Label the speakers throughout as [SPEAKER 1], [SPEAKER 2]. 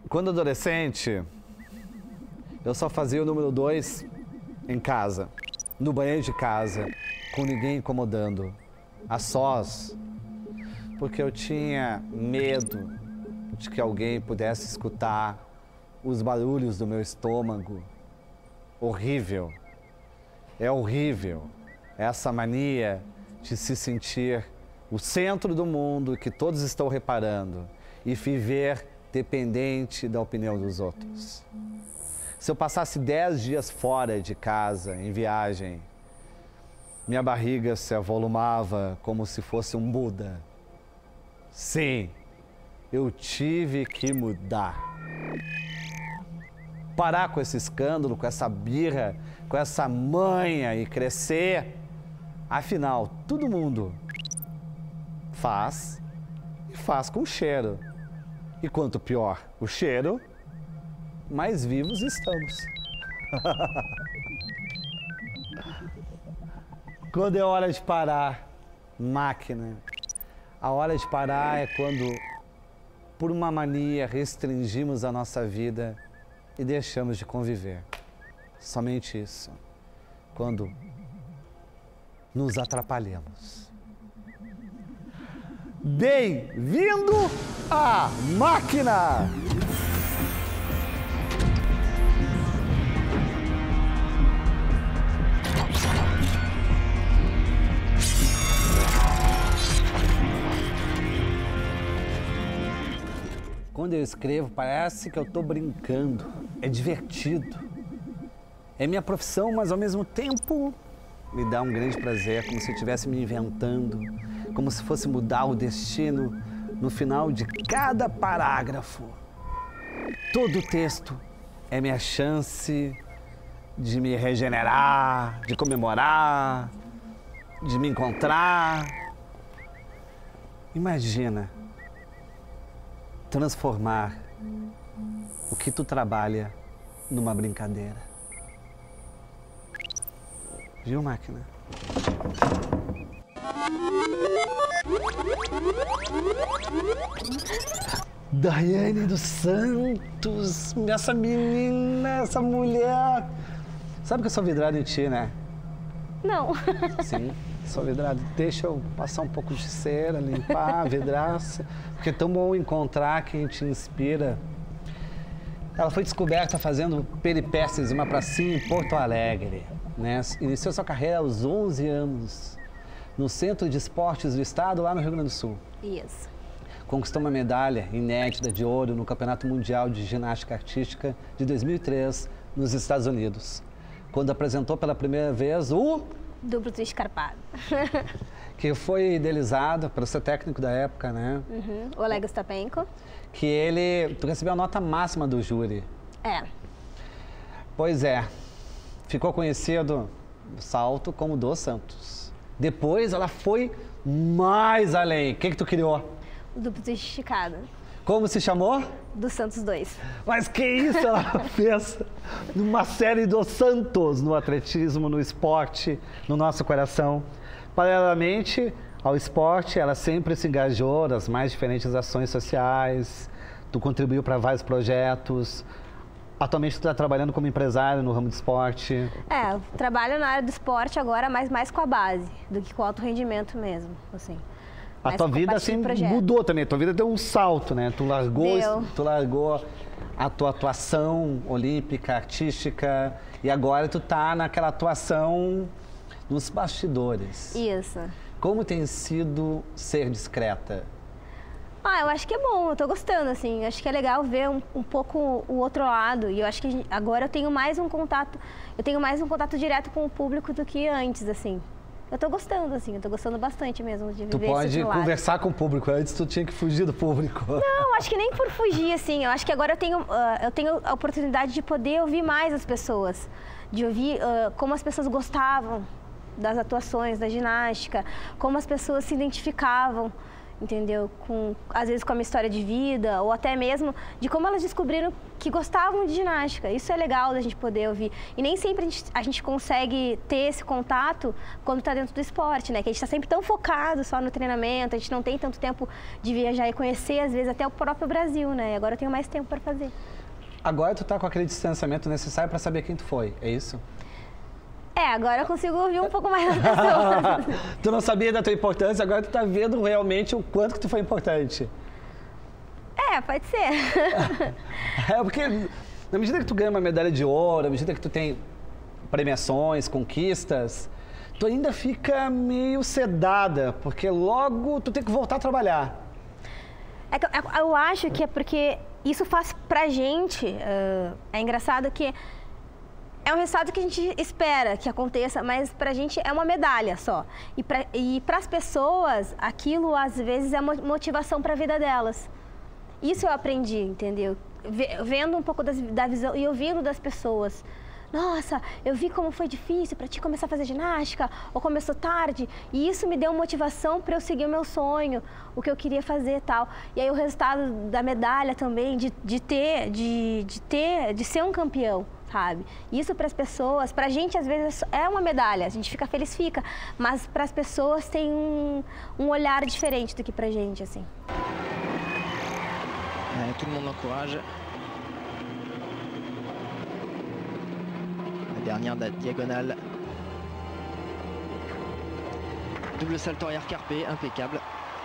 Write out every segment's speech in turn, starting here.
[SPEAKER 1] Quando adolescente, eu só fazia o número 2 em casa, no banheiro de casa, com ninguém incomodando, a sós, porque eu tinha medo de que alguém pudesse escutar os barulhos do meu estômago. Horrível. É horrível essa mania de se sentir o centro do mundo que todos estão reparando e viver dependente da opinião dos outros. Se eu passasse 10 dias fora de casa, em viagem, minha barriga se avolumava como se fosse um Buda. Sim, eu tive que mudar. Parar com esse escândalo, com essa birra, com essa manha e crescer. Afinal, todo mundo faz e faz com cheiro. E quanto pior o cheiro, mais vivos estamos. Quando é hora de parar, máquina. A hora de parar é quando, por uma mania, restringimos a nossa vida e deixamos de conviver. Somente isso. Quando nos atrapalhamos. Bem-vindo à máquina! Quando eu escrevo, parece que eu estou brincando. É divertido. É minha profissão, mas ao mesmo tempo me dá um grande prazer, como se eu estivesse me inventando, como se fosse mudar o destino no final de cada parágrafo. Todo o texto é minha chance de me regenerar, de comemorar, de me encontrar. Imagina transformar o que tu trabalha numa brincadeira. Viu, máquina? Daiane dos Santos, essa menina, essa mulher. Sabe que eu sou vidrado em ti, né?
[SPEAKER 2] Não.
[SPEAKER 1] Sim, sou vidrado. Deixa eu passar um pouco de cera, limpar a vidraça, porque é tão bom encontrar quem te inspira. Ela foi descoberta fazendo peripécias em uma pracinha em Porto Alegre, né? Iniciou sua carreira aos 11 anos, no Centro de Esportes do Estado, lá no Rio Grande do Sul.
[SPEAKER 2] Isso.
[SPEAKER 1] Conquistou uma medalha inédita de ouro no Campeonato Mundial de Ginástica Artística de 2003, nos Estados Unidos, quando apresentou pela primeira vez o
[SPEAKER 2] Duplo twist carpado.
[SPEAKER 1] que foi idealizado pelo seu técnico da época, né?
[SPEAKER 2] Uhum. O Oleg Ostapenko.
[SPEAKER 1] Que tu recebeu a nota máxima do júri.
[SPEAKER 2] É.
[SPEAKER 1] Pois é, ficou conhecido o salto como Dos Santos. Depois ela foi mais além. O que tu criou?
[SPEAKER 2] O duplo twist esticado.
[SPEAKER 1] Como se chamou?
[SPEAKER 2] Dos Santos 2.
[SPEAKER 1] Mas que isso ela fez numa série dos Santos no atletismo, no esporte, no nosso coração. Paralelamente ao esporte, ela sempre se engajou nas mais diferentes ações sociais, tu contribuiu para vários projetos. Atualmente tu está trabalhando como empresário no ramo do esporte.
[SPEAKER 2] É, eu trabalho na área do esporte agora, mas mais com a base do que com alto rendimento mesmo, assim.
[SPEAKER 1] A tua vida assim mudou também, a tua vida deu um salto, né? Tu largou a tua atuação olímpica, artística, e agora tu tá naquela atuação nos bastidores.
[SPEAKER 2] Isso.
[SPEAKER 1] Como tem sido ser discreta?
[SPEAKER 2] Ah, eu acho que é bom, eu tô gostando, assim, acho que é legal ver um pouco o outro lado, e eu acho que agora eu tenho mais um contato direto com o público do que antes, assim. Eu tô gostando, assim, eu tô gostando bastante mesmo de viver esse outro lado.
[SPEAKER 1] Tu pode conversar com o público, antes tu tinha que fugir do público.
[SPEAKER 2] Não, acho que nem por fugir, assim, eu acho que agora eu tenho a oportunidade de poder ouvir mais as pessoas, de ouvir como as pessoas gostavam das atuações, da ginástica, como as pessoas se identificavam. entendeu? Às vezes com a minha história de vida, ou até mesmo de como elas descobriram que gostavam de ginástica. Isso é legal da gente poder ouvir. E nem sempre a gente consegue ter esse contato quando está dentro do esporte, né? Que a gente está sempre tão focado só no treinamento, a gente não tem tanto tempo de viajar e conhecer, às vezes, até o próprio Brasil, né? E agora eu tenho mais tempo para fazer.
[SPEAKER 1] Agora tu tá com aquele distanciamento necessário para saber quem tu foi, é isso?
[SPEAKER 2] Agora eu consigo ouvir um pouco mais das pessoas.
[SPEAKER 1] Tu não sabia da tua importância, agora tu tá vendo realmente o quanto que tu foi importante.
[SPEAKER 2] Pode ser.
[SPEAKER 1] Porque na medida que tu ganha uma medalha de ouro, na medida que tu tem premiações, conquistas, tu ainda fica meio sedada, porque logo tu tem que voltar a trabalhar.
[SPEAKER 2] Eu acho que é porque isso faz pra gente, é engraçado que é um resultado que a gente espera que aconteça, mas pra gente é uma medalha só. E pras pessoas, aquilo às vezes é motivação pra vida delas. Isso eu aprendi, entendeu? Vendo um pouco da visão e ouvindo das pessoas. Nossa, eu vi como foi difícil para ti começar a fazer ginástica, ou começou tarde, e isso me deu motivação para eu seguir o meu sonho, o que eu queria fazer e tal. E aí o resultado da medalha também, de ser um campeão, sabe? Isso para as pessoas, para a gente às vezes é uma medalha, a gente fica feliz, mas para as pessoas tem um olhar diferente do que para a gente, assim.
[SPEAKER 3] Tout le monde l'encourage. La dernière de la diagonale. Double salto arrière carpé, impeccable.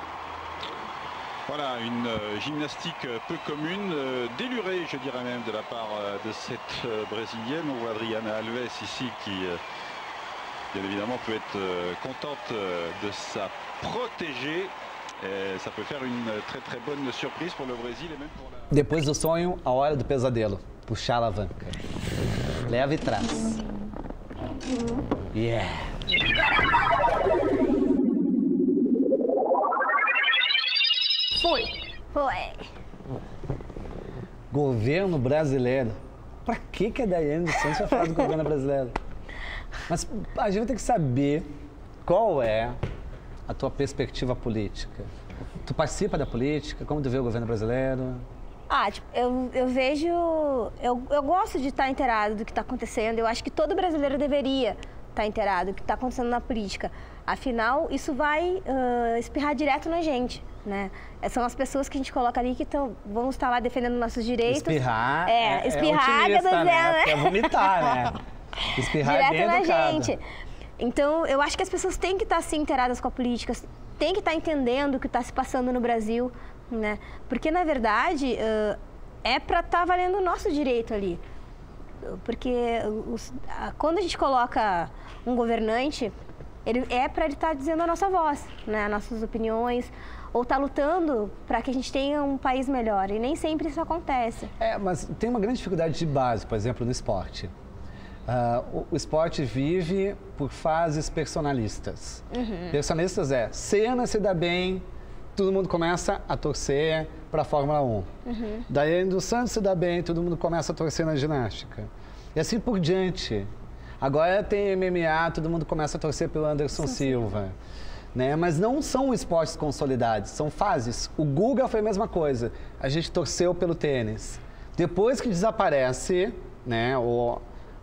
[SPEAKER 4] Voilà, une gymnastique peu commune, délurée, je dirais même, de la part de cette Brésilienne. On voit Adriana Alves ici qui, bien évidemment, peut être contente de sa protégée. Ça peut faire une très très bonne surprise pour le Brésil et même pour la...
[SPEAKER 1] Depois do sonho, a hora do pesadelo. Puxar a alavanca. Leva e traz. Yeah!
[SPEAKER 2] Foi.
[SPEAKER 1] Governo brasileiro. Pra que a Daiane dos Santos vai falar do governo brasileiro? Mas a gente vai ter que saber qual é a tua perspectiva política. Tu participa da política? Como tu vê o governo brasileiro?
[SPEAKER 2] Eu vejo... Eu gosto de estar inteirado do que está acontecendo. Eu acho que todo brasileiro deveria estar inteirado do que está acontecendo na política. Afinal, isso vai espirrar direto na gente, né? São as pessoas que a gente coloca ali que vão estar lá defendendo nossos direitos.
[SPEAKER 1] Espirrar
[SPEAKER 2] espirrar,
[SPEAKER 1] otimista,
[SPEAKER 2] né?
[SPEAKER 1] É vomitar, né? Espirrar
[SPEAKER 2] direto
[SPEAKER 1] bem
[SPEAKER 2] na
[SPEAKER 1] educado.
[SPEAKER 2] gente. Então, eu acho que as pessoas têm que estar assim, inteiradas com a política, têm que estar entendendo o que está se passando no Brasil, né? Porque, na verdade, é para estar valendo o nosso direito ali. Porque quando a gente coloca um governante, ele estar dizendo a nossa voz, né? Nossas opiniões, ou está lutando para que a gente tenha um país melhor. E nem sempre isso acontece.
[SPEAKER 1] Mas tem uma grande dificuldade de base, por exemplo, no esporte. O esporte vive por fases personalistas. Personalistas Senna se dá bem, todo mundo começa a torcer para a Fórmula 1. Daiane dos Santos se dá bem, todo mundo começa a torcer na ginástica. E assim por diante. Agora tem MMA, todo mundo começa a torcer pelo Anderson Silva. Né? Mas não são esportes consolidados, são fases. O Guga foi a mesma coisa. A gente torceu pelo tênis. Depois que desaparece, né, o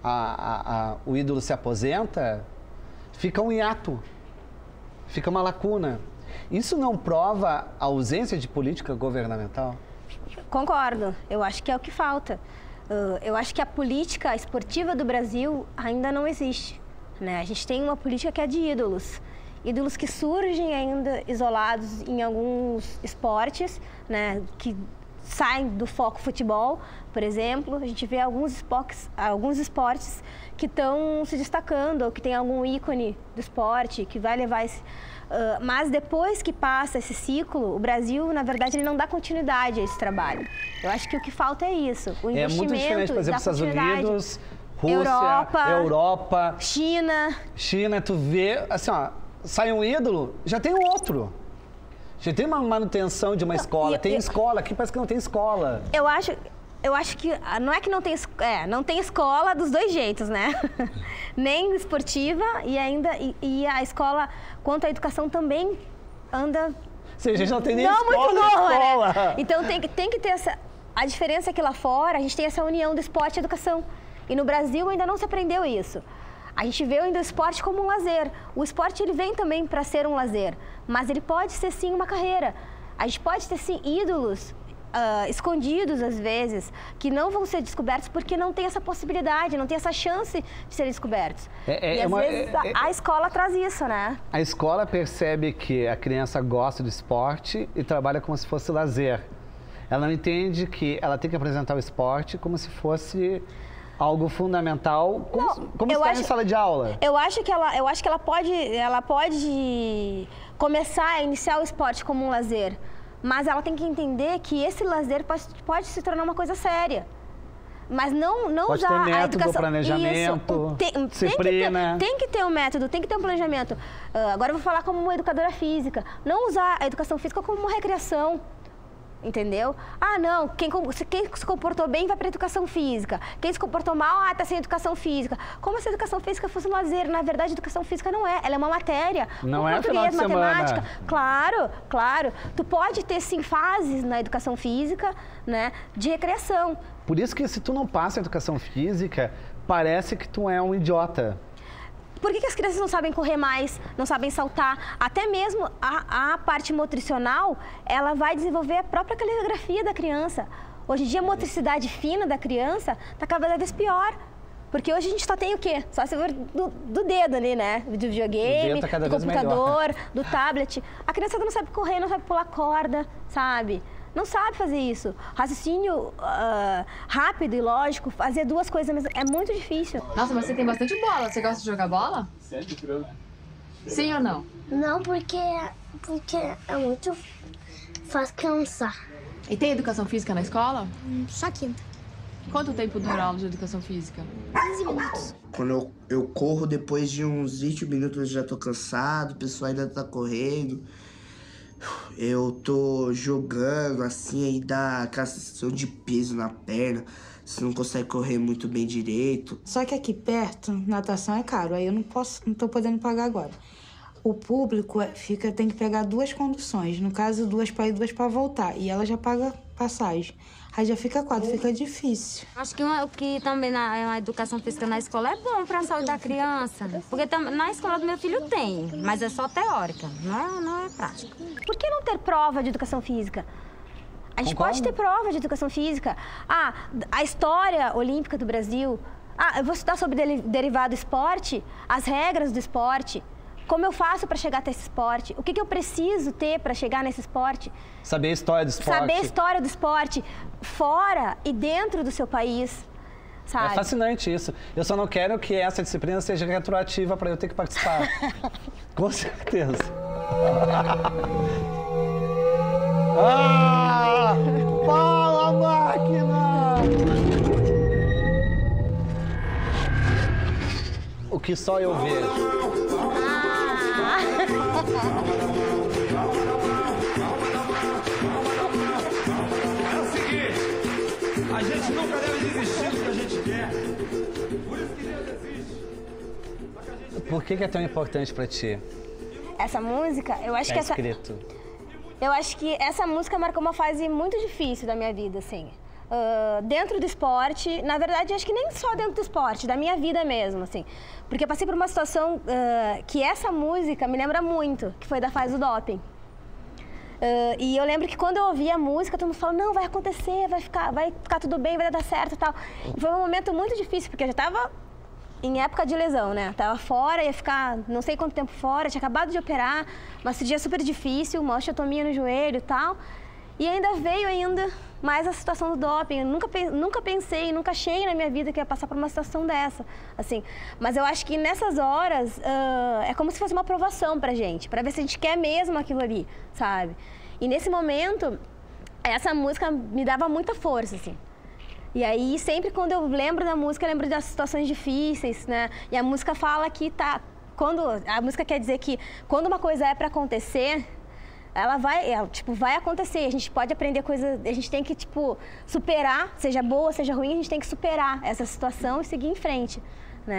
[SPEAKER 1] ídolo se aposenta, fica um hiato, fica uma lacuna. Isso não prova a ausência de política governamental?
[SPEAKER 2] Concordo. Eu acho que é o que falta. Eu acho que a política esportiva do Brasil ainda não existe, né? A gente tem uma política que é de ídolos. Ídolos que surgem ainda isolados em alguns esportes, né? Que saem do foco futebol, por exemplo. A gente vê alguns esportes que estão se destacando, ou que tem algum ícone do esporte que vai levar esse... mas depois que passa esse ciclo, o Brasil, na verdade, ele não dá continuidade a esse trabalho. Eu acho que o que falta é isso, o investimento.
[SPEAKER 1] É muito diferente, por exemplo, Estados Unidos, Rússia, Europa, China, tu vê, assim, ó, sai um ídolo, já tem um outro. Já tem uma manutenção de uma escola. Tem escola, aqui parece que não tem escola.
[SPEAKER 2] Eu acho que não é que não tem, não tem escola dos dois jeitos, né? Nem esportiva e a escola, quanto à educação, também anda
[SPEAKER 1] Se a gente não tem nem
[SPEAKER 2] não
[SPEAKER 1] escola,
[SPEAKER 2] muito boa,
[SPEAKER 1] escola.
[SPEAKER 2] né? Então tem que ter essa... A diferença é que lá fora a gente tem essa união do esporte e educação. E no Brasil ainda não se aprendeu isso. A gente vê ainda o esporte como um lazer. O esporte ele vem também para ser um lazer, mas ele pode ser sim uma carreira. A gente pode ter sim ídolos escondidos às vezes, que não vão ser descobertos porque não tem essa possibilidade, não tem essa chance de serem descobertos. E às vezes a escola traz isso, né?
[SPEAKER 1] A escola percebe que a criança gosta do esporte e trabalha como se fosse lazer. Ela não entende que ela tem que apresentar o esporte como se fosse algo fundamental, como está em sala de aula.
[SPEAKER 2] Eu acho que ela pode começar a iniciar o esporte como um lazer, mas ela tem que entender que esse lazer pode se tornar uma coisa séria. Mas não
[SPEAKER 1] pode
[SPEAKER 2] usar
[SPEAKER 1] ter método,
[SPEAKER 2] a educação...
[SPEAKER 1] planejamento, disciplina.
[SPEAKER 2] Tem que ter um método, tem que ter um planejamento. Agora eu vou falar como uma educadora física. Não usar a educação física como uma recreação. Entendeu? Ah, não, quem se comportou bem vai para a educação física. Quem se comportou mal, está sem educação física. Como se a educação física fosse um lazer. Na verdade, a educação física não é. Ela é uma matéria.
[SPEAKER 1] Não é final de
[SPEAKER 2] matemática.
[SPEAKER 1] Semana.
[SPEAKER 2] Claro, claro. Tu pode ter, sim, fases na educação física, né, de recreação.
[SPEAKER 1] Por isso que se tu não passa a educação física, parece que tu é um idiota.
[SPEAKER 2] Por que as crianças não sabem correr mais, não sabem saltar? Até mesmo a parte nutricional, ela vai desenvolver a própria caligrafia da criança. Hoje em dia, a motricidade fina da criança está cada vez pior. Porque hoje a gente só tem o quê? Só se for do dedo ali, né? Do videogame,
[SPEAKER 1] tá cada
[SPEAKER 2] do
[SPEAKER 1] vez
[SPEAKER 2] computador,
[SPEAKER 1] melhor.
[SPEAKER 2] do tablet. A criança não sabe correr, não sabe pular corda, sabe? Não sabe fazer isso. Raciocínio rápido e lógico, fazer duas coisas mesmo, é muito difícil.
[SPEAKER 5] Nossa, mas você tem bastante bola. Você gosta de jogar bola? Sim ou não?
[SPEAKER 6] Não, porque é muito fácil cansar.
[SPEAKER 5] E tem educação física na escola?
[SPEAKER 6] Só quinta.
[SPEAKER 5] Quanto tempo dura a aula de educação física?
[SPEAKER 6] 15 minutos.
[SPEAKER 7] Quando eu corro, depois de uns 20 minutos eu já tô cansado, o pessoal ainda tá correndo. Eu tô jogando assim, aí dá aquela sensação de peso na perna. Você não consegue correr muito bem direito.
[SPEAKER 8] Só que aqui perto, natação é caro, aí eu não tô podendo pagar agora. O público tem que pegar duas conduções, no caso, duas para ir, duas para voltar. E ela já paga passagem. Aí já fica 4, fica difícil.
[SPEAKER 9] Acho que também a educação física na escola é bom para a saúde da criança. Porque na escola do meu filho tem, mas é só teórica, não é prática.
[SPEAKER 2] Por que não ter prova de educação física? A gente pode ter prova de educação física. Ah, a história olímpica do Brasil. Ah, eu vou estudar sobre derivado do esporte, as regras do esporte. Como eu faço para chegar até esse esporte? O que eu preciso ter para chegar nesse esporte?
[SPEAKER 1] Saber a história do esporte.
[SPEAKER 2] Saber a história do esporte fora e dentro do seu país, sabe?
[SPEAKER 1] É fascinante isso. Eu só não quero que essa disciplina seja retroativa para eu ter que participar. Com certeza. Fala, máquina! O que só eu vejo.
[SPEAKER 10] É o seguinte, a gente nunca deve desistir do que a gente quer. Por isso que Deus existe.
[SPEAKER 1] Por que é tão importante pra ti?
[SPEAKER 2] Essa música, eu acho que
[SPEAKER 1] escrito.
[SPEAKER 2] Eu acho que essa música marcou uma fase muito difícil da minha vida, assim. Dentro do esporte, na verdade, acho que nem só dentro do esporte, da minha vida mesmo, assim. Porque eu passei por uma situação que essa música me lembra muito, que foi da fase do doping. E eu lembro que quando eu ouvi a música, todo mundo falou, não, vai acontecer, vai ficar tudo bem, vai dar certo e tal. E foi um momento muito difícil, porque eu já estava em época de lesão, né? Tava fora, ia ficar não sei quanto tempo fora, tinha acabado de operar, uma cirurgia super difícil, uma osteotomia no joelho e tal. E ainda veio mais a situação do doping. Eu nunca pensei, nunca achei na minha vida que ia passar por uma situação dessa, assim. Mas eu acho que nessas horas é como se fosse uma aprovação pra gente, pra ver se a gente quer mesmo aquilo ali, sabe? E nesse momento, essa música me dava muita força, assim. E aí, sempre quando eu lembro da música, eu lembro das situações difíceis, né? E a música fala que a música quer dizer que quando uma coisa é pra acontecer, ela vai acontecer. A gente pode aprender coisas, a gente tem que, superar, seja boa, seja ruim, a gente tem que superar essa situação e seguir em frente, né?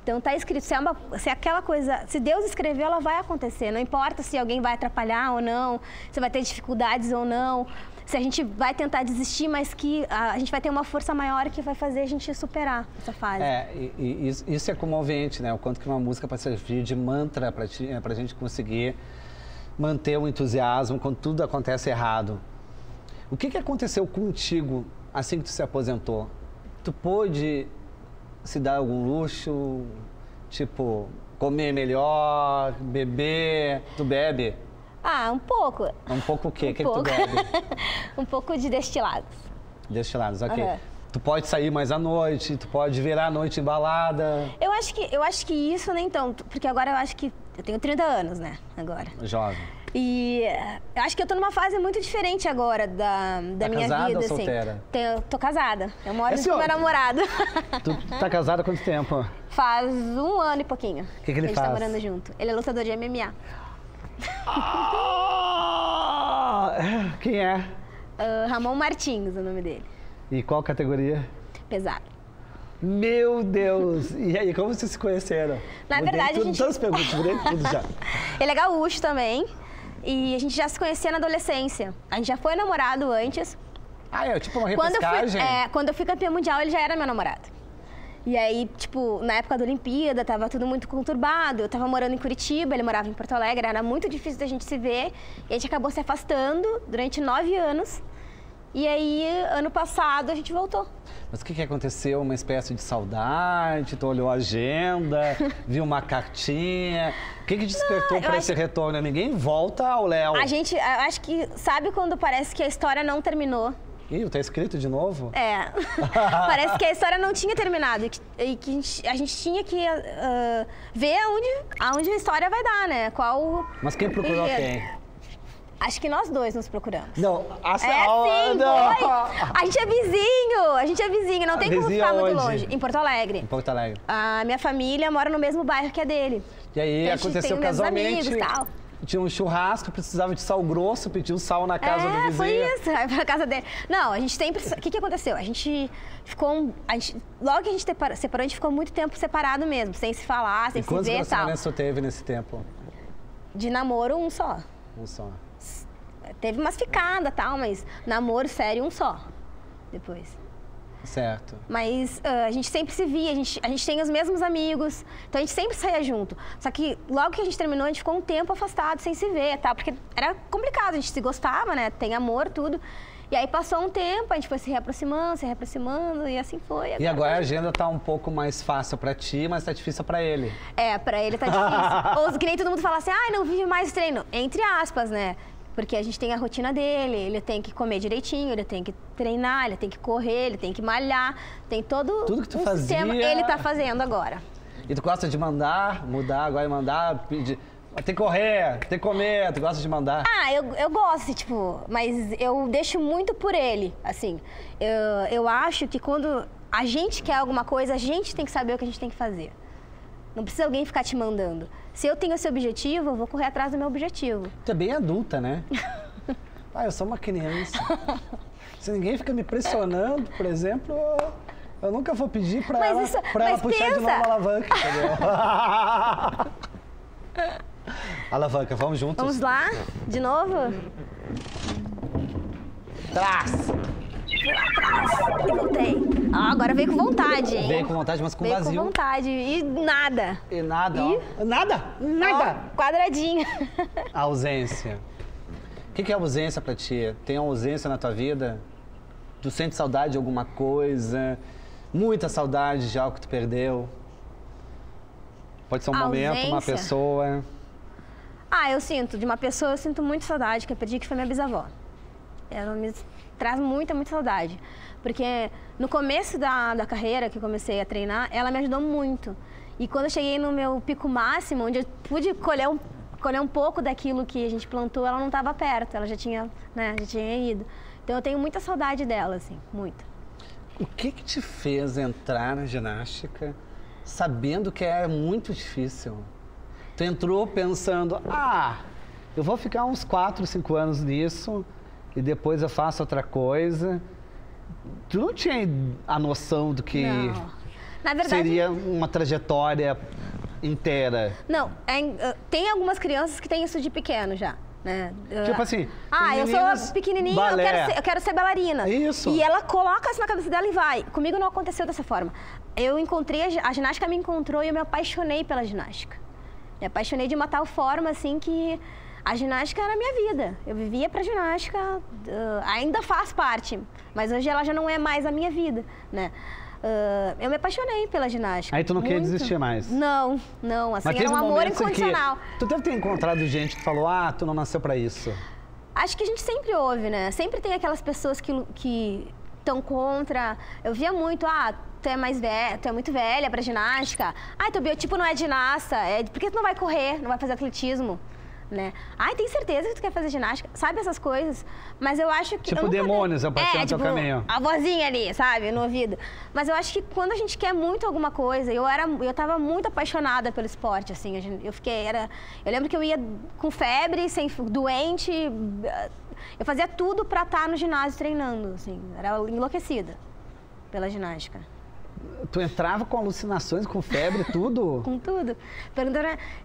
[SPEAKER 2] Então tá escrito, se aquela coisa, se Deus escreveu, ela vai acontecer. Não importa se alguém vai atrapalhar ou não, se vai ter dificuldades ou não, se a gente vai tentar desistir, mas que a gente vai ter uma força maior que vai fazer a gente superar essa fase.
[SPEAKER 1] Isso é comovente, né? O quanto que uma música pode servir de mantra pra gente conseguir manter o entusiasmo quando tudo acontece errado. O que aconteceu contigo assim que tu se aposentou? Tu pôde se dar algum luxo, tipo, comer melhor, beber? Tu bebe?
[SPEAKER 2] Ah, um pouco.
[SPEAKER 1] Um pouco o quê? O que tu bebe?
[SPEAKER 2] Um pouco de destilados.
[SPEAKER 1] Destilados, ok.
[SPEAKER 2] Uhum.
[SPEAKER 1] Tu pode sair mais à noite, tu pode virar a noite em balada.
[SPEAKER 2] Eu acho que isso nem tanto, porque agora eu acho que eu tenho 30 anos, né, agora.
[SPEAKER 1] Jovem.
[SPEAKER 2] E eu acho que eu tô numa fase muito diferente agora da minha
[SPEAKER 1] casada
[SPEAKER 2] vida,
[SPEAKER 1] ou
[SPEAKER 2] assim.
[SPEAKER 1] solteira?
[SPEAKER 2] Tô casada. Eu moro com meu namorado.
[SPEAKER 1] Tu tá casada há quanto tempo?
[SPEAKER 2] Faz 1 ano e pouquinho.
[SPEAKER 1] O que ele faz?
[SPEAKER 2] A gente tá morando junto. Ele é lutador de MMA.
[SPEAKER 1] Quem é?
[SPEAKER 2] Ramon Martins, o nome dele.
[SPEAKER 1] E qual categoria?
[SPEAKER 2] Pesado.
[SPEAKER 1] Meu Deus! E aí, como vocês se conheceram?
[SPEAKER 2] Na verdade, a gente...
[SPEAKER 1] Todas as perguntas, mudei tudo já.
[SPEAKER 2] Ele é gaúcho também. E a gente já se conhecia na adolescência. A gente já foi namorado antes.
[SPEAKER 1] Ah, é tipo uma repescagem?
[SPEAKER 2] Quando eu fui campeã mundial, ele já era meu namorado. E aí, tipo, na época da Olimpíada, tava tudo muito conturbado. Eu tava morando em Curitiba, ele morava em Porto Alegre, era muito difícil da gente se ver. E a gente acabou se afastando durante 9 anos. E aí, ano passado, a gente voltou.
[SPEAKER 1] Mas o que aconteceu? Uma espécie de saudade? Tu olhou a agenda, viu uma cartinha? O que despertou para esse retorno? Ninguém volta ao Léo.
[SPEAKER 2] A gente, acho que, sabe quando parece que a história não terminou?
[SPEAKER 1] Ih, tá escrito de novo?
[SPEAKER 2] É. Parece que a história não tinha terminado e que a gente tinha que ver aonde a história vai dar, né?
[SPEAKER 1] Mas quem procurou quem?
[SPEAKER 2] Acho que nós dois nos procuramos.
[SPEAKER 1] Não,
[SPEAKER 2] sim, foi. A gente é vizinho, não tem como ficar muito longe. Em Porto Alegre.
[SPEAKER 1] Em Porto Alegre.
[SPEAKER 2] A minha família mora no mesmo bairro que a dele.
[SPEAKER 1] E aí então, aconteceu casualmente.
[SPEAKER 2] Amigos, tal.
[SPEAKER 1] Tinha um churrasco, precisava de sal grosso, pediu sal na casa do vizinho.
[SPEAKER 2] Foi isso, aí pra casa dele. Não, a gente sempre... O que aconteceu? A gente ficou... Logo que a gente separou, a gente ficou muito tempo separado mesmo, sem se falar, sem se ver e tal.
[SPEAKER 1] Quantos relacionamentos tu teve nesse tempo?
[SPEAKER 2] De namoro, um só.
[SPEAKER 1] Um só.
[SPEAKER 2] Teve umas ficadas e tal, mas namoro sério, um só. Depois.
[SPEAKER 1] Certo.
[SPEAKER 2] Mas a gente sempre se via, a gente tem os mesmos amigos, então a gente sempre saía junto. Só que logo que a gente terminou, a gente ficou um tempo afastado, sem se ver, tá? Porque era complicado, a gente se gostava, né? Tem amor, tudo. E aí passou um tempo, a gente foi se reaproximando e assim foi.
[SPEAKER 1] E agora a agenda tá um pouco mais fácil pra ti, mas tá difícil pra ele.
[SPEAKER 2] É, pra ele tá difícil. Ou que nem todo mundo fala assim, não vive mais treino. Entre aspas, né? Porque a gente tem a rotina dele, ele tem que comer direitinho, ele tem que treinar, ele tem que correr, ele tem que malhar, tem todo
[SPEAKER 1] tudo que tu fazia...
[SPEAKER 2] sistema, ele tá fazendo agora.
[SPEAKER 1] E tu gosta de mudar agora e mandar, pedir, tem que correr, tem que comer, tu gosta de mandar?
[SPEAKER 2] Eu gosto, tipo, mas eu deixo muito por ele, assim. Eu acho que quando a gente quer alguma coisa, a gente tem que saber o que a gente tem que fazer. Não precisa alguém ficar te mandando. Se eu tenho esse objetivo, eu vou correr atrás do meu objetivo.
[SPEAKER 1] Tu é bem adulta, né? Eu sou uma criança. Se ninguém fica me pressionando, por exemplo, eu nunca vou pedir pra ela puxar de novo a alavanca, entendeu? Alavanca, vamos juntos?
[SPEAKER 2] Vamos lá? De novo?
[SPEAKER 1] Trás!
[SPEAKER 2] Fui lá atrás e voltei. Agora veio com vontade, hein?
[SPEAKER 1] Veio com vontade, mas com vazio.
[SPEAKER 2] Veio com vontade e nada.
[SPEAKER 1] E nada, Nada?
[SPEAKER 2] Quadradinho.
[SPEAKER 1] A ausência. O que é ausência pra ti? Tem ausência na tua vida? Tu sente saudade de alguma coisa? Muita saudade de algo que tu perdeu? Pode ser um momento, uma pessoa?
[SPEAKER 2] Eu sinto. De uma pessoa eu sinto muito saudade, que eu perdi, que foi minha bisavó. Ela me traz muita saudade. Porque no começo da carreira, que eu comecei a treinar, ela me ajudou muito. E quando eu cheguei no meu pico máximo, onde eu pude colher um pouco daquilo que a gente plantou, ela não estava perto, ela já tinha ido. Então eu tenho muita saudade dela, assim, muita.
[SPEAKER 1] O que te fez entrar na ginástica sabendo que é muito difícil? Tu entrou pensando, eu vou ficar uns 4, 5 anos nisso e depois eu faço outra coisa. Tu não tinha a noção do que...
[SPEAKER 2] Na verdade,
[SPEAKER 1] seria uma trajetória inteira?
[SPEAKER 2] Não, tem algumas crianças que têm isso de pequeno já. Né?
[SPEAKER 1] Tipo assim,
[SPEAKER 2] eu sou pequenininha, eu quero ser bailarina.
[SPEAKER 1] Isso.
[SPEAKER 2] E ela coloca isso na cabeça dela e vai. Comigo não aconteceu dessa forma. Eu encontrei, a ginástica me encontrou e eu me apaixonei pela ginástica. Me apaixonei de uma tal forma, assim, que a ginástica era a minha vida. Eu vivia pra ginástica, ainda faz parte, mas hoje ela já não é mais a minha vida, né? Eu me apaixonei pela ginástica.
[SPEAKER 1] Aí tu não queria desistir mais?
[SPEAKER 2] Não, assim, era um amor incondicional.
[SPEAKER 1] Tu deve ter encontrado gente que falou, tu não nasceu pra isso.
[SPEAKER 2] Acho que a gente sempre ouve, né? Sempre tem aquelas pessoas que estão contra. Eu via muito, tu é mais velha, tu é muito velha pra ginástica. Teu biotipo não é ginasta, por que tu não vai correr, não vai fazer atletismo? Né? Tem certeza que tu quer fazer ginástica? Sabe essas coisas? Mas eu acho que...
[SPEAKER 1] Tipo demônios aparecendo no teu caminho.
[SPEAKER 2] A vozinha ali, sabe? No ouvido. Mas eu acho que quando a gente quer muito alguma coisa... Eu tava muito apaixonada pelo esporte, assim. Eu lembro que eu ia com febre, doente. Eu fazia tudo pra estar no ginásio treinando, assim. Era enlouquecida pela ginástica.
[SPEAKER 1] Tu entrava com alucinações, com febre, tudo?
[SPEAKER 2] Com tudo. Perguntando,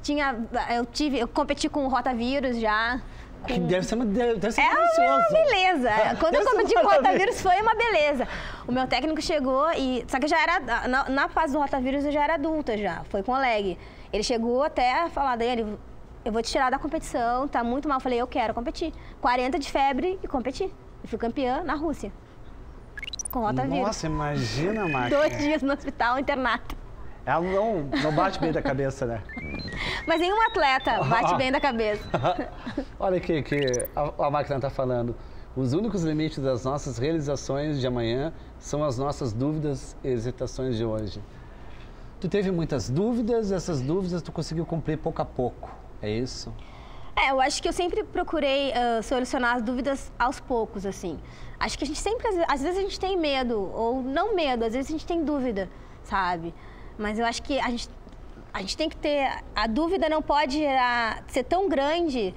[SPEAKER 2] eu competi com o rotavírus já.
[SPEAKER 1] Que deve ser delicioso.
[SPEAKER 2] Uma beleza. Quando eu competi com o rotavírus foi uma beleza. O meu técnico chegou e... Só que eu já era... Na fase do rotavírus eu já era adulta já. Foi com o Oleg. Ele chegou até a falar, Daiane, eu vou te tirar da competição, tá muito mal. Eu falei, eu quero competir. 40 de febre e competi. Eu fui campeã na Rússia. Com rotavírus.
[SPEAKER 1] Nossa, imagina, Márcia.
[SPEAKER 2] 2 dias no hospital, internato.
[SPEAKER 1] Ela não bate bem da cabeça, né?
[SPEAKER 2] Mas nenhum atleta bate bem da cabeça.
[SPEAKER 1] Olha aqui que a máquina está falando. Os únicos limites das nossas realizações de amanhã são as nossas dúvidas e hesitações de hoje. Tu teve muitas dúvidas, essas dúvidas tu conseguiu cumprir pouco a pouco, é isso?
[SPEAKER 2] Eu acho que eu sempre procurei solucionar as dúvidas aos poucos, assim. Acho que a gente sempre, às vezes a gente tem medo, ou não medo, às vezes a gente tem dúvida, sabe? Mas eu acho que a gente tem que ter... A dúvida não pode ser tão grande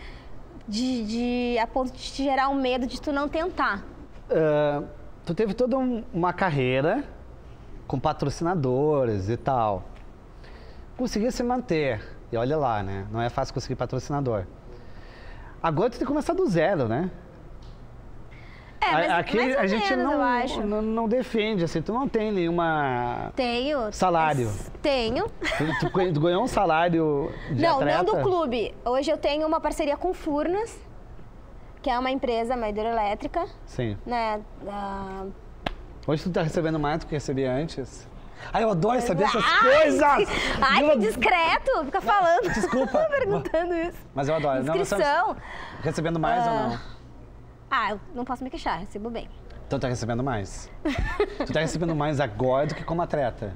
[SPEAKER 2] a ponto de te gerar um medo de tu não tentar.
[SPEAKER 1] Tu teve toda uma carreira com patrocinadores e tal. Conseguia se manter. E olha lá, né? Não é fácil conseguir patrocinador. Agora tu tem que começar do zero, né?
[SPEAKER 2] Mas
[SPEAKER 1] aqui
[SPEAKER 2] mais ou
[SPEAKER 1] a gente
[SPEAKER 2] menos,
[SPEAKER 1] não defende, assim, tu não tem nenhuma...
[SPEAKER 2] Tenho.
[SPEAKER 1] Salário.
[SPEAKER 2] Tenho.
[SPEAKER 1] Tu ganhou um salário de atleta?
[SPEAKER 2] Não do clube. Hoje eu tenho uma parceria com Furnas, que é uma empresa, uma hidrelétrica.
[SPEAKER 1] Sim.
[SPEAKER 2] Né?
[SPEAKER 1] Hoje tu tá recebendo mais do que recebia antes? Eu adoro saber essas coisas!
[SPEAKER 2] Que discreto! Fica falando.
[SPEAKER 1] Desculpa.
[SPEAKER 2] Perguntando isso.
[SPEAKER 1] Mas eu adoro.
[SPEAKER 2] Inscrição.
[SPEAKER 1] Recebendo mais ou não?
[SPEAKER 2] Eu não posso me queixar, recebo bem.
[SPEAKER 1] Então tá recebendo mais? Tu tá recebendo mais agora do que como atleta?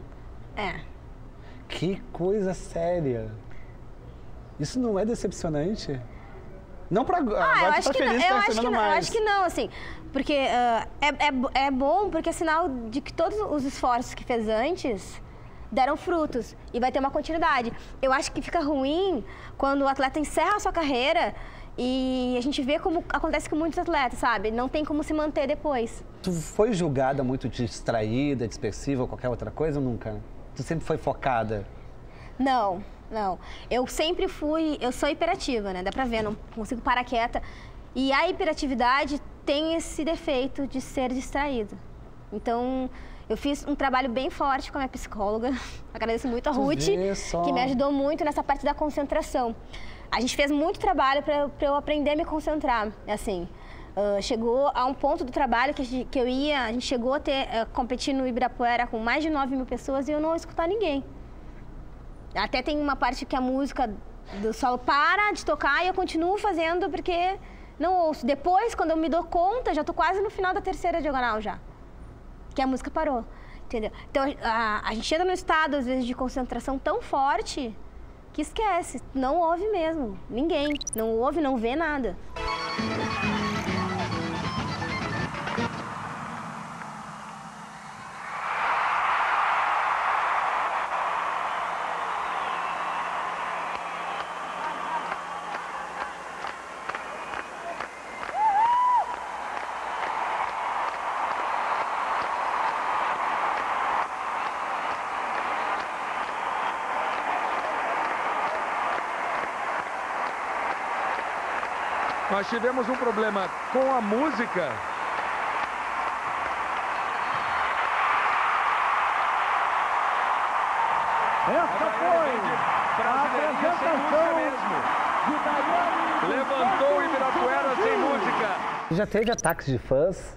[SPEAKER 1] Que coisa séria. Isso não é decepcionante? Não pra agora tu tá feliz que tá recebendo mais.
[SPEAKER 2] Eu acho que não, assim. Porque é bom, porque é sinal de que todos os esforços que fez antes deram frutos e vai ter uma continuidade. Eu acho que fica ruim quando o atleta encerra a sua carreira e a gente vê como acontece com muitos atletas, sabe? Não tem como se manter depois.
[SPEAKER 1] Tu foi julgada muito distraída, dispersiva ou qualquer outra coisa ou nunca? Tu sempre foi focada?
[SPEAKER 2] Não. Eu sempre fui... Eu sou hiperativa, né? Dá pra ver, não consigo parar quieta. E a hiperatividade tem esse defeito de ser distraída. Então, eu fiz um trabalho bem forte com a minha psicóloga. Agradeço muito a Ruth, que me ajudou muito nessa parte da concentração. A gente fez muito trabalho para eu aprender a me concentrar, assim. Chegou a um ponto do trabalho que a gente chegou a competir no Ibirapuera com mais de 9.000 pessoas e eu não escutar ninguém. Até tem uma parte que a música do solo para de tocar e eu continuo fazendo porque não ouço. Depois, quando eu me dou conta, já estou quase no final da 3ª diagonal já, que a música parou, entendeu? Então, a gente entra num estado, às vezes, de concentração tão forte que esquece, não ouve mesmo, ninguém, não ouve, não vê nada.
[SPEAKER 10] Nós tivemos um problema com a música.
[SPEAKER 11] Essa foi a apresentação de Daiane.
[SPEAKER 10] Levantou o Ibirapuera sem música.
[SPEAKER 1] Já teve ataques de fãs?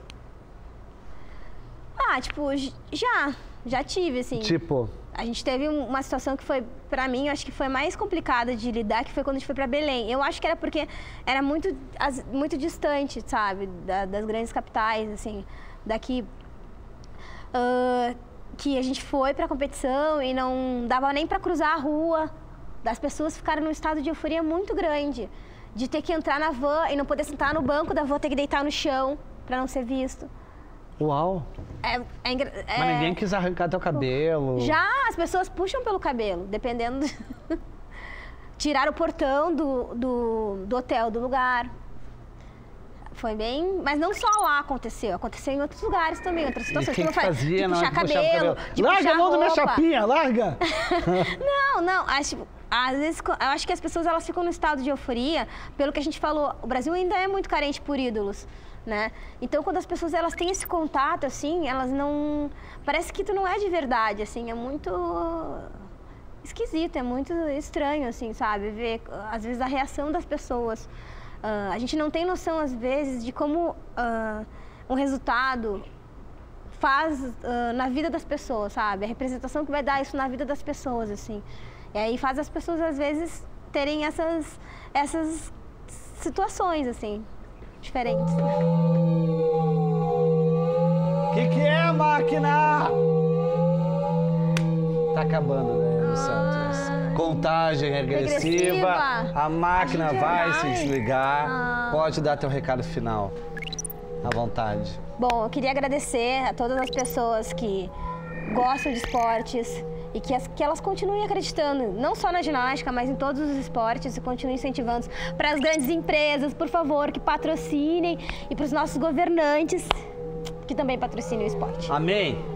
[SPEAKER 2] Ah, tipo, já tive, assim.
[SPEAKER 1] Tipo?
[SPEAKER 2] A gente teve uma situação que foi, pra mim, eu acho que foi mais complicada de lidar, que foi quando a gente foi pra Belém. Eu acho que era porque era muito distante, sabe, das grandes capitais, assim, daqui. Que a gente foi pra competição e não dava nem pra cruzar a rua. As pessoas ficaram num estado de euforia muito grande, de ter que entrar na van e não poder sentar no banco da van, ter que deitar no chão pra não ser visto.
[SPEAKER 1] Uau! Mas ninguém quis arrancar teu cabelo.
[SPEAKER 2] Já, as pessoas puxam pelo cabelo, dependendo. Tiraram o portão do hotel, do lugar. Foi bem... Mas não só lá aconteceu em outros lugares também, outras situações.
[SPEAKER 1] E quem que fazia,
[SPEAKER 2] de puxar cabelo, de
[SPEAKER 1] larga
[SPEAKER 2] puxar
[SPEAKER 1] a mão da minha
[SPEAKER 2] roupa.
[SPEAKER 1] chapinha, larga!
[SPEAKER 2] Não, às vezes eu acho que as pessoas elas ficam no estado de euforia, pelo que a gente falou, o Brasil ainda é muito carente por ídolos, né? Então, quando as pessoas elas têm esse contato, assim, elas não... Parece que tu não é de verdade, assim, é muito esquisito, é muito estranho, assim, sabe? Ver, às vezes, a reação das pessoas. A gente não tem noção, às vezes, de como um resultado faz na vida das pessoas, sabe? A representação que vai dar isso na vida das pessoas, assim. E aí faz as pessoas, às vezes, terem essas situações, assim, diferentes.
[SPEAKER 1] Que é, máquina? Tá acabando, né, Santos? Contagem regressiva. A máquina vai se desligar. Pode dar teu recado final. À vontade.
[SPEAKER 2] Bom, eu queria agradecer a todas as pessoas que gostam de esportes e que elas continuem acreditando, não só na ginástica, mas em todos os esportes e continuem incentivando para as grandes empresas, por favor, que patrocinem e para os nossos governantes que também patrocinem o esporte.
[SPEAKER 1] Amém.